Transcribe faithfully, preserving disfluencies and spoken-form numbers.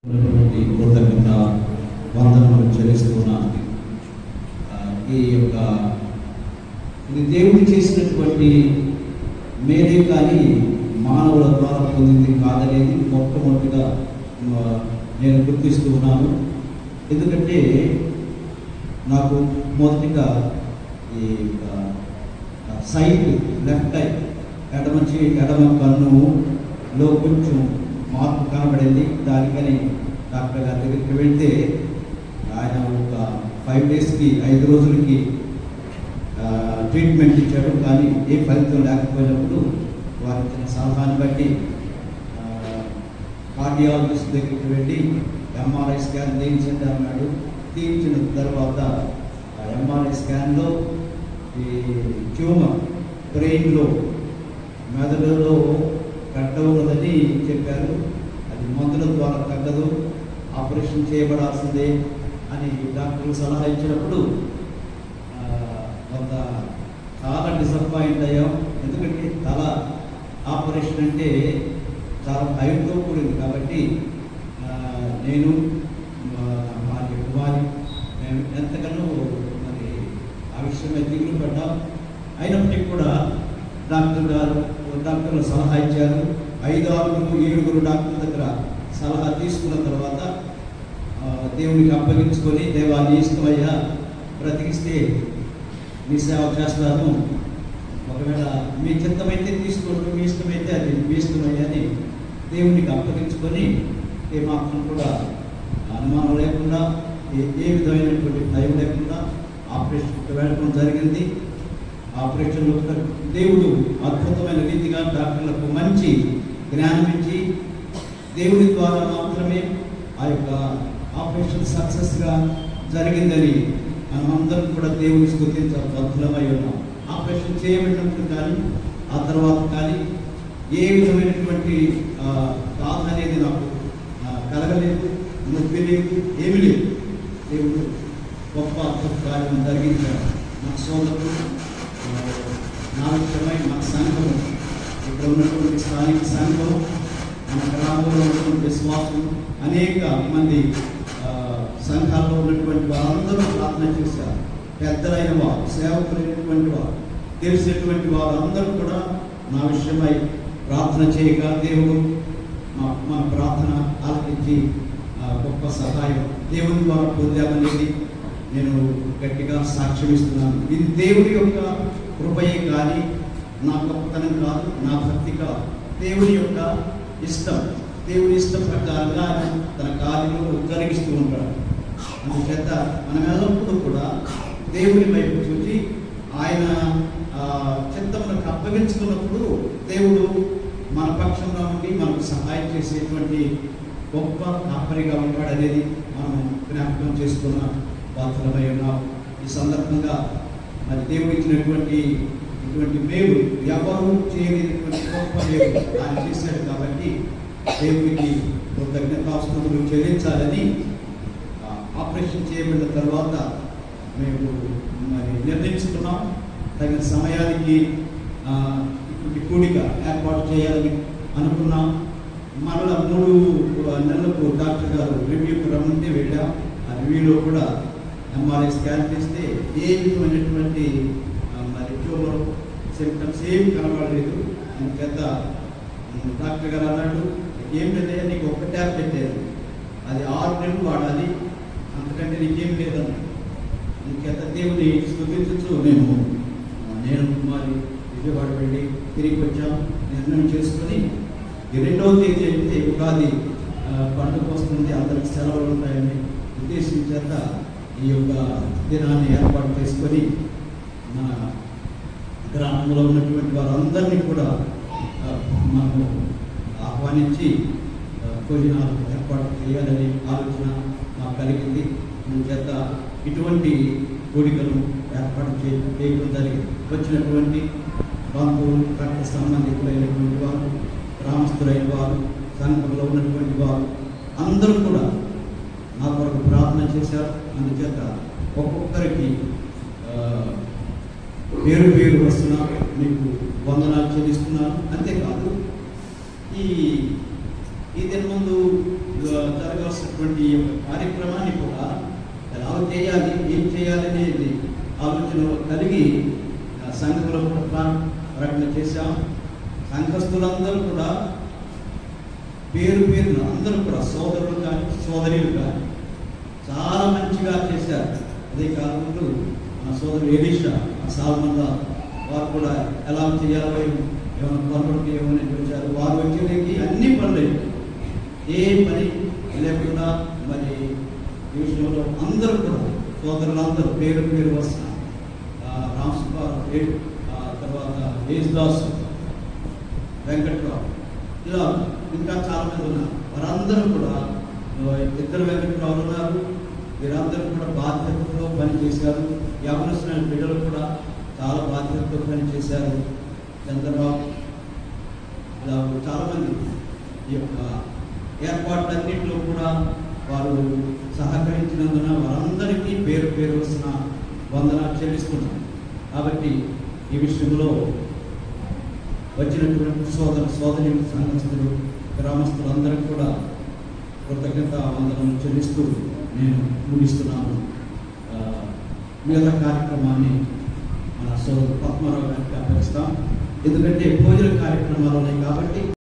కృతజ్ఞత వందనములు చెల్లిస్తున్నాను. ఈ యొక్క ఇది దేవుడు చేసినటువంటి మేలే కానీ మానవుల ద్వారా పొందింది కాదనేది మొట్టమొదటిగా నేను గుర్తిస్తూ ఉన్నాను. ఎందుకంటే నాకు మొదటిగా ఈ సైట్ లెఫ్ట్ ఐ ఎడమ చే ఎడమ కన్నులో కొంచెం మార్పు కనబడింది. దానికని డాక్టర్ గారి దగ్గరికి వెళ్తే ఆయన ఒక ఫైవ్ డేస్కి ఐదు రోజులకి ట్రీట్మెంట్ ఇచ్చాడు. కానీ ఏ ఫలితం లేకపోయినప్పుడు వారి ఇచ్చిన సలహాన్ని బట్టి కార్డియాలజిస్ట్ దగ్గరికి వెళ్ళి ఎంఆర్ఐ స్కాన్ తీయించండి అన్నాడు. తీయించిన తర్వాత ఆ ఎంఆర్ఐ స్కాన్లో ఈ ట్యూమర్ బ్రెయిన్లో మెదడులో గడ్డ ఉన్నదని చెప్పారు. అది మందుల ద్వారా తగ్గదు, ఆపరేషన్ చేయబడాల్సిందే అని డాక్టర్లు సలహా ఇచ్చినప్పుడు కొంత చాలా డిసప్పాయింట్ అయ్యాం. ఎందుకంటే తల ఆపరేషన్ అంటే చాలా భయంతో కూడింది. కాబట్టి నేను మా కుమారి మేము ఎంతగానో మరి ఆ విషయమై దిగులు పడ్డాం. అయినప్పటికీ కూడా డాక్టర్ గారు డాక్టర్లు సలహా ఇచ్చారు. ఐదు ఆరుగురు ఏడుగురు డాక్టర్ దగ్గర సలహా తీసుకున్న తర్వాత దేవునికి అప్పగించుకొని, దేవా నీ ఇష్టమయ్యా, బ్రతికిస్తే మీ సేవ చేస్తాను, ఒకవేళ మీ చిత్తమైతే తీసుకోండి, మీ ఇష్టమైతే అది మీ ఇష్టమయ్యా అని దేవునికి అప్పగించుకొని ఏమాత్రం కూడా అనుమానం లేకుండా ఏ ఏ విధమైనటువంటి భయం లేకుండా ఆపరేషన్కి వెళ్ళడం జరిగింది. ఆపరేషన్లో దేవుడు అద్భుతమైన రీతిగా డాక్టర్లకు మంచి జ్ఞానం ఇచ్చి దేవుడి ద్వారా మాత్రమే ఆ యొక్క ఆపరేషన్ సక్సెస్గా జరిగిందని మనమందరం కూడా దేవుని స్తుతించాలి, బద్ధులమై ఉన్నాం. ఆపరేషన్ చేయబడినప్పుడు కానీ ఆ తర్వాత కానీ ఏ విధమైనటువంటి బాధ అనేది నాకు కలగలేదు, నొప్పి లేదు, ఏమీ లేదు. దేవుడు గొప్ప అద్భుత కార్యం జరిగించాడు. మన సోదరులు నా విషయమై మన సంఘము, ఇక్కడ ఉన్నటువంటి స్థానిక సంఘం, మన గ్రామంలో ఉన్నటువంటి విశ్వాసం, అనేక మంది సంఘాల్లో ఉన్నటువంటి వారందరూ ప్రార్థన చేశారు. పెద్దలైన వారు, సేవకులైనటువంటి వారు, తెలిసినటువంటి వారు అందరూ కూడా నా విషయమై ప్రార్థన చేయగా దేవుడు మా మన ప్రార్థన ఆలకించి గొప్ప సహాయం దేవుని ద్వారా పొందామనేది నేను గట్టిగా సాక్ష్యం ఇస్తున్నాను. ఇది దేవుడి యొక్క కృపయే కానీ నా గొప్పతనం కాదు, నా భక్తి కాదు. దేవుని యొక్క ఇష్టం, దేవుని ఇష్టం ప్రకారంగా తన కార్యములు జరిగిస్తూ ఉంటాడు. అందుచేత మనం ఎల్లప్పుడూ కూడా దేవుని వైపు చూసి ఆయన చిత్తములకు అప్పగించుకున్నప్పుడు దేవుడు మన పక్షంలో ఉండి మనకు సహాయం చేసేటువంటి గొప్ప కాపరిగా ఉంటాడనేది మనం జ్ఞాపకం చేసుకున్న పాత్రమై ఉన్నాం. ఈ సందర్భంగా మరి దేవుడు ఇచ్చినటువంటి ఇటువంటి మేలు ఎవరు చేయలేనటువంటి గొప్ప మేలు ఆయన చేశాడు. కాబట్టి దేవుడికి కృతజ్ఞతాస్తుతులు చెల్లించాలని ఆపరేషన్ చేయబడిన తర్వాత మేము మరి నిర్ణయించుకున్నాం. తగిన సమయానికి ఇటువంటి కూడిక ఏర్పాటు చేయాలని అనుకున్నాం. మరలా మూడు నెలలకు డాక్టర్ గారు రివ్యూకి రమ్మంటే వెళ్ళాం. ఆ రివ్యూలో కూడా ఎంఆర్ఐ స్కాన్ చేస్తే ఏ విధమైనటువంటి మరి ట్యూమర్ సిమ్టమ్స్ ఏమి కనబడలేదు. అందుచేత డాక్టర్ గారు అన్నాడు, ఏం లేదా నీకు ఒక్క ట్యాబ్ పెట్టారు, అది ఆరు నెలలు వాడాలి, అంతకంటే నీకేం లేదన్నాడు. అందుచేత దేవుని స్తుతించు మేము నేను మరి విజయవాడ వెళ్ళి తిరిగి వచ్చాం. నిర్ణయం చేసుకొని ఈ రెండవ తేదీ అయితే ఉగాది పండుగ వస్తుంది, అందరికి సెలవులు ఉంటాయని ఉద్దేశించేత ఈ యొక్క దినాన్ని ఏర్పాటు చేసుకొని మన గ్రామంలో ఉన్నటువంటి వారందరినీ కూడా మనము ఆహ్వానించి భోజనాలు ఏర్పాటు చేయాలని ఆలోచన మాకు కలిగింది. అందుచేత ఇటువంటి కోరికలు ఏర్పాటు చేయడం జరిగింది. వచ్చినటువంటి బంధువులు, రక్త సంబంధికులైనటువంటి వారు, గ్రామస్తులైన వారు, సంఘంలో ఉన్నటువంటి వారు అందరూ కూడా నా కొరకు ప్రార్థన చేశారు. అందుచేత ఒక్కొక్కరికి పేరు పేరు వస్తున్నారు, మీకు వందనాలు చెల్లిస్తున్నాను. అంతేకాదు ఈ ఈ దిన ముందు జరగాల్సిన జరగవలసినటువంటి ఈ యొక్క కార్యక్రమాన్ని కూడా ఎలా చేయాలి, ఏం చేయాలి అనేది ఆలోచన కలిగి సంఘంలో కూడా ప్రకటన చేశాం. సంఘస్థులందరూ కూడా పేరు పేరున అందరూ కూడా సోదరులు కానీ సోదరులు కానీ చాలా మంచిగా చేశారు. అదే కాకుండా మా సోదరుడు ఎలీషా సాల్మంద వారు కూడా ఎలా చేయాలో ఏమైనా పనులు ఏమైనా చూశారు. వారు వచ్చేకి అన్ని పనులు ఏ పని లేకుండా మరి ఈ విషయంలో అందరూ కూడా సోదరులందరూ పేరు పేరు వస్తున్నారు. రామ్ సుబ్బారావు, తర్వాత యేసుదాస్, వెంకట్రావు, ఇలా ఇంకా చాలా మంది ఉన్నారు. వారందరూ కూడా ఇద్దరు వెంకట్రావులు ఉన్నారు. వీరందరూ కూడా బాధ్యతతో పనిచేశారు. యవనస్తులైన బిడ్డలు కూడా చాలా బాధ్యతతో పనిచేశారు. చంద్రబాబు ఇలా చాలామంది ఈ యొక్క ఏర్పాట్లన్నింటిలో కూడా వారు సహకరించినందున వారందరికీ పేరు పేరు వస్తున్న వందనాలు చెల్లిస్తున్నాం. కాబట్టి ఈ విషయంలో వచ్చినటువంటి సోదర సోదరి సంఘస్థులు గ్రామస్తులందరికీ కూడా కృతజ్ఞత వందనం చెల్లిస్తూ నేను ముగిస్తున్నాను. మిగతా కార్యక్రమాన్ని మన సోదరు పద్మారావు గారికి అప్పగిస్తాం. ఎందుకంటే భోజన కార్యక్రమాలు ఉన్నాయి కాబట్టి